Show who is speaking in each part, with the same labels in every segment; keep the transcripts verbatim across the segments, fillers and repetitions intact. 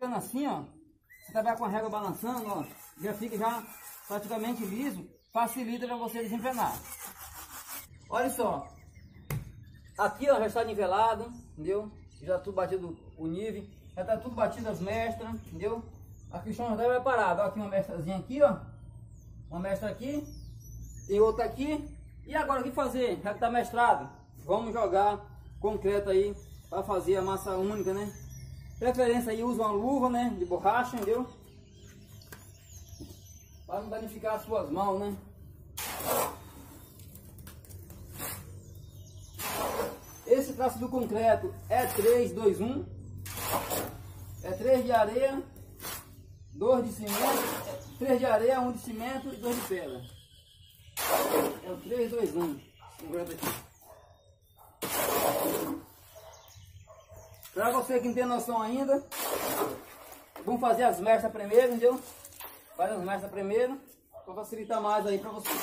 Speaker 1: ficando assim, ó, você trabalhar com a régua balançando, ó, já fica já praticamente liso, facilita para você desempenar. Olha só, aqui ó, já está nivelado, entendeu? Já tudo batido o nível, já está tudo batido as mestras, entendeu? Aqui o chão já está preparado, ó, aqui uma mestrazinha aqui, ó, uma mestra aqui, tem outra aqui, e agora o que fazer? Já que está mestrado, vamos jogar concreto aí para fazer a massa única, né? Preferência aí usa uma luva, né, de borracha, entendeu? Para não danificar as suas mãos, né? Esse traço do concreto é três, dois, um. É três de areia, dois de cimento, três de areia, um de cimento e dois de pedra. É o três, dois, um. Concreto aqui. Para você que não tem noção ainda, vamos fazer as mestras primeiro, entendeu? Faz as mestras primeiro, para facilitar mais aí para você.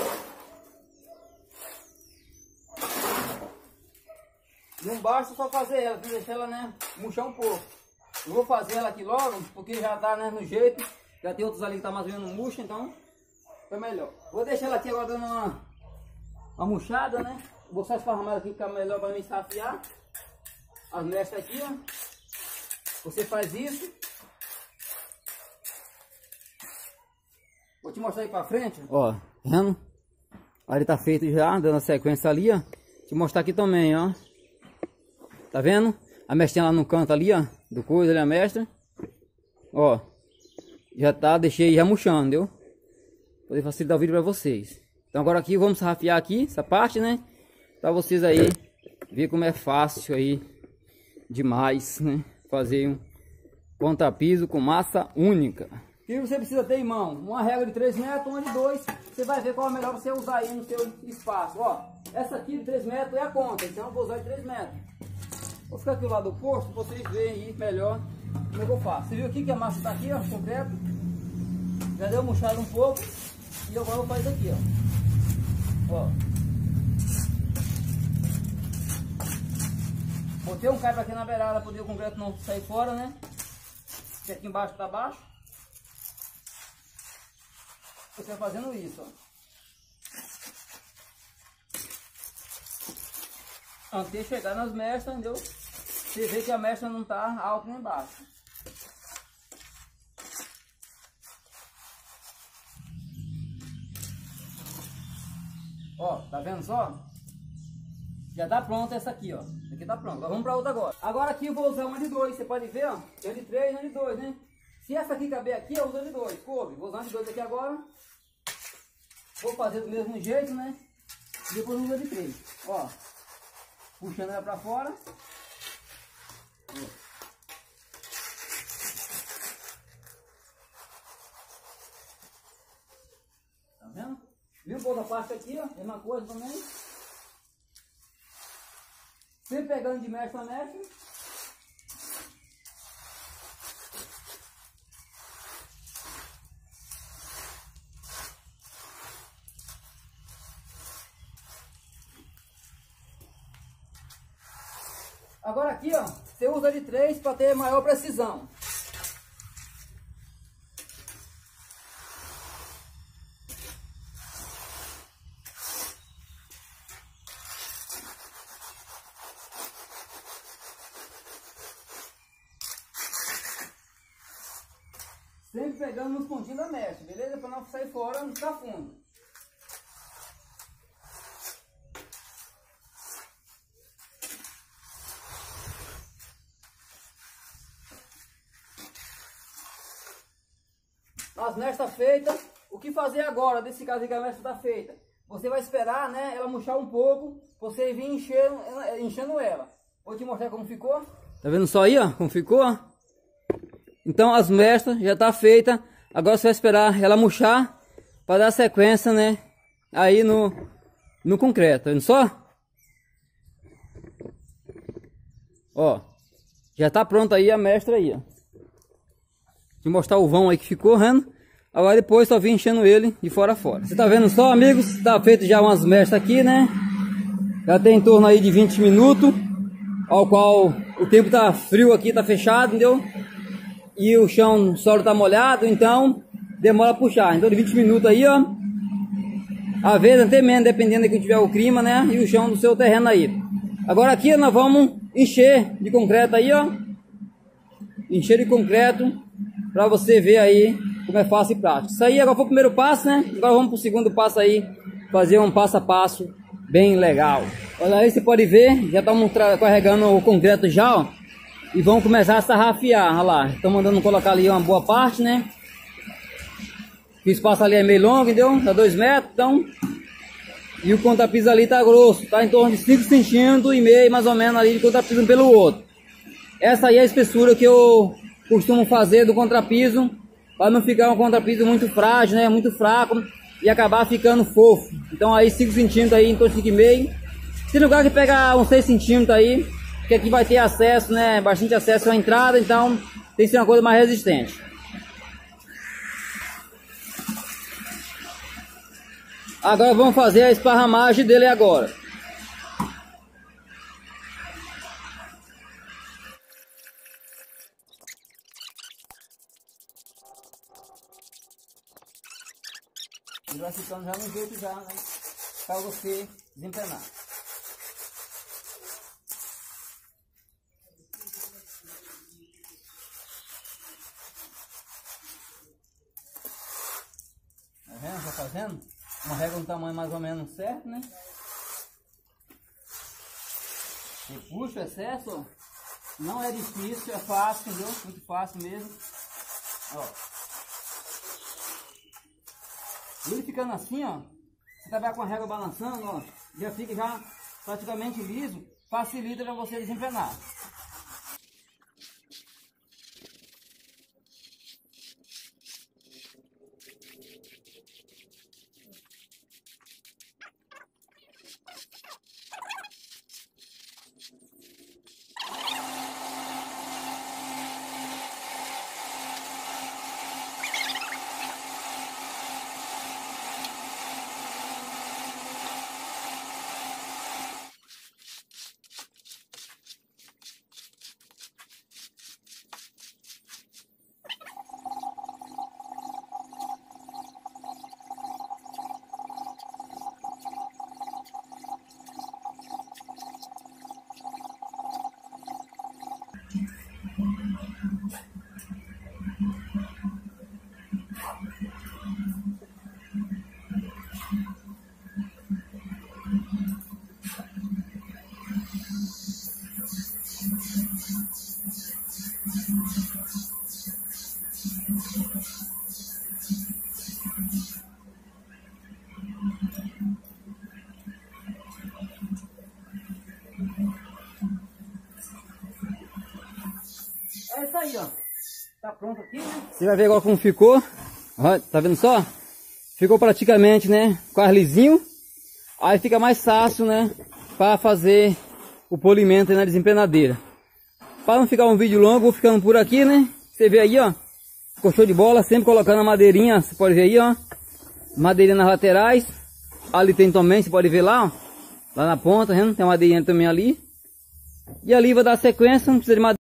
Speaker 1: Não basta só fazer ela, tem que deixar ela, né, murchar um pouco. Eu vou fazer ela aqui logo, porque já tá, né, no jeito. Já tem outros ali que tá mais ou menos murcha, então foi melhor. Vou deixar ela aqui agora dando uma, uma murchada, né. Vou só esparramar aqui, ficar melhor para mim safiar. As mestras aqui, ó. Você faz isso. Vou te mostrar aí pra frente. Ó, vendo? Ali tá feito já, dando a sequência ali, ó. Te mostrar aqui também, ó. Tá vendo? A mestrinha lá no canto ali, ó. Do coisa ali, a mestra. Ó. Já tá, deixei já murchando, entendeu? Poder facilitar o vídeo pra vocês. Então agora aqui, vamos rafiar aqui, essa parte, né? Pra vocês aí ver como é fácil aí. Demais, né? Fazer um contrapiso com massa única. O que você precisa ter em mão? Uma régua de três metros, uma de dois. Você vai ver qual é melhor você usar aí no seu espaço. Ó, essa aqui de três metros é a conta, então eu vou usar de três metros. Vou ficar aqui do lado oposto, pra vocês verem aí melhor como é que eu faço. Você viu aqui que a massa tá aqui, ó, concreto. Já deu murchado um pouco. E agora eu vou fazer aqui, ó. Ó. Botei um cabo aqui na beirada para poder o concreto não sair fora, né? Porque aqui embaixo tá baixo. Você vai fazendo isso, ó. Até chegar nas mestras, entendeu? Você vê que a mestra não tá alta nem embaixo. Ó, tá vendo só? Já tá pronta essa aqui, ó. Essa aqui tá pronta. Agora vamos pra outra agora. Agora aqui eu vou usar uma de dois. Você pode ver, ó. Tem de três e uma de dois, né? Se essa aqui caber aqui, eu uso de dois. Coube. Vou usar uma de dois aqui agora. Vou fazer do mesmo jeito, né? E depois uso de três. Ó. Puxando ela pra fora. Ó. Tá vendo? Viu um pouco a parte aqui, ó. Mesma coisa também. Sempre pegando de mestre a mestre. Agora aqui, ó, você usa de três para ter maior precisão. Sempre pegando nos pontinhos da mestra, beleza? Para não sair fora, não ficar fundo. As mestras feitas, o que fazer agora desse caso que a mestra está feita? Você vai esperar, né, ela murchar um pouco, você vir enchendo, enchendo ela. Vou te mostrar como ficou. Tá vendo só aí, ó, como ficou, ó? Então as mestras já tá feita. Agora você vai esperar ela murchar para dar sequência, né? Aí no, no concreto, tá vendo só? Ó, já tá pronta aí a mestra aí, ó. Vou mostrar o vão aí que ficou, vendo? Agora depois só vim enchendo ele de fora a fora. Você tá vendo só, amigos? Tá feito já umas mestras aqui, né? Já tem em torno aí de vinte minutos. Ao qual o tempo tá frio aqui, tá fechado, entendeu? e o chão, o solo tá molhado, então demora a puxar. Então de vinte minutos aí, ó. Às vezes até menos, dependendo de que tiver o clima, né? E o chão do seu terreno aí. Agora aqui nós vamos encher de concreto aí, ó. Encher de concreto para você ver aí como é fácil e prático. Isso aí agora foi o primeiro passo, né? Agora vamos para o segundo passo aí, fazer um passo a passo bem legal. Olha aí, você pode ver, já estamos carregando o concreto já, ó. E vamos começar a sarrafiar, olha lá. Estão mandando colocar ali uma boa parte, né? O espaço ali é meio longo, entendeu? Tá dois metros, então. E o contrapiso ali tá grosso, tá em torno de cinco centímetros e meio, mais ou menos, ali de contrapiso um pelo outro. Essa aí é a espessura que eu costumo fazer do contrapiso, para não ficar um contrapiso muito frágil, né? Muito fraco e acabar ficando fofo. Então aí cinco centímetros aí, em torno de cinco e meio. Tem lugar que pega uns seis centímetros aí, que aqui vai ter acesso, né? Bastante acesso à entrada, então tem que ser uma coisa mais resistente. Agora vamos fazer a esparramagem dele agora. Ele vai ficando já no jeito já, né? Para você desempenar. Tá vendo? Tá fazendo? Uma régua no tamanho mais ou menos certo, né? Você puxa o excesso, ó. Não é difícil, é fácil, entendeu? Muito fácil mesmo. Ó. Ele ficando assim, ó. Você trabalhar com a régua balançando, ó. Já fica já praticamente liso. Facilita para você desempenar. É isso aí, ó. Tá pronto aqui, né? Você vai ver agora como ficou. Ó, tá vendo só? Ficou praticamente, né? Quase lisinho. Aí fica mais fácil, né? Para fazer o polimento aí na desempenadeira. Para não ficar um vídeo longo, vou ficando por aqui, né? Você vê aí, ó. Ficou show de bola. Sempre colocando a madeirinha. Você pode ver aí, ó. Madeirinha nas laterais. Ali tem também, você pode ver lá, ó. Lá na ponta, né? Tem uma madeirinha também ali. E ali vai dar sequência, não precisa de madeira.